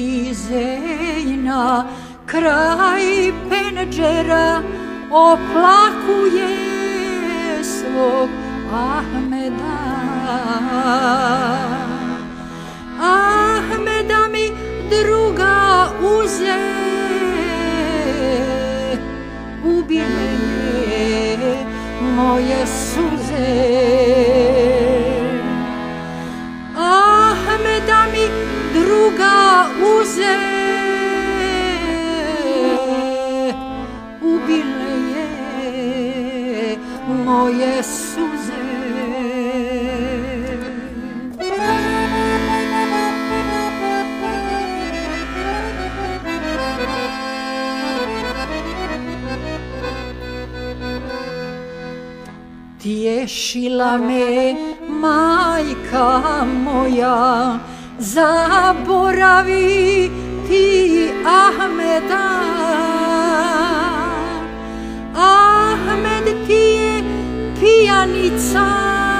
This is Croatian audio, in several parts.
i Zejna kraj penđera oplakuje svog Ahmeda. Ahmeda mi druga uze, ubile moje suze. Ahmeda mi druga uze, ubile je moje suze. Tješila me majka moja, zaboravi ti Ahmeda. Ahmed ti je pijanica,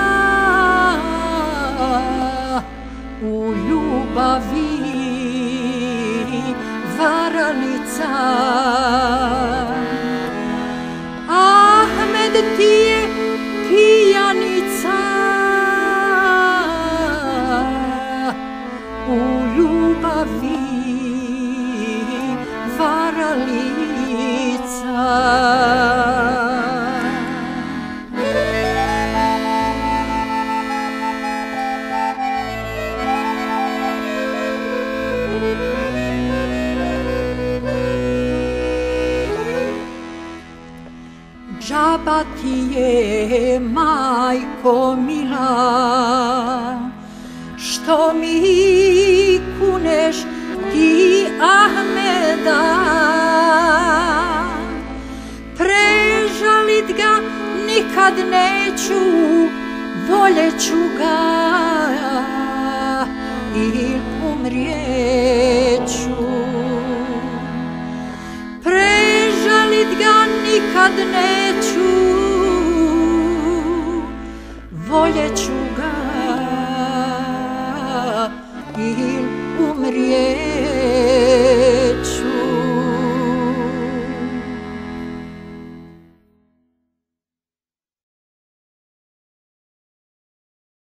u ljubavi varalica. Ahmed ti je pijanica, u ljubavi varalica. Džaba ti je, majko mila, što mi kuneš ti Ahmeda. Prežalit ga nikad neću, voljeću ga i umrijet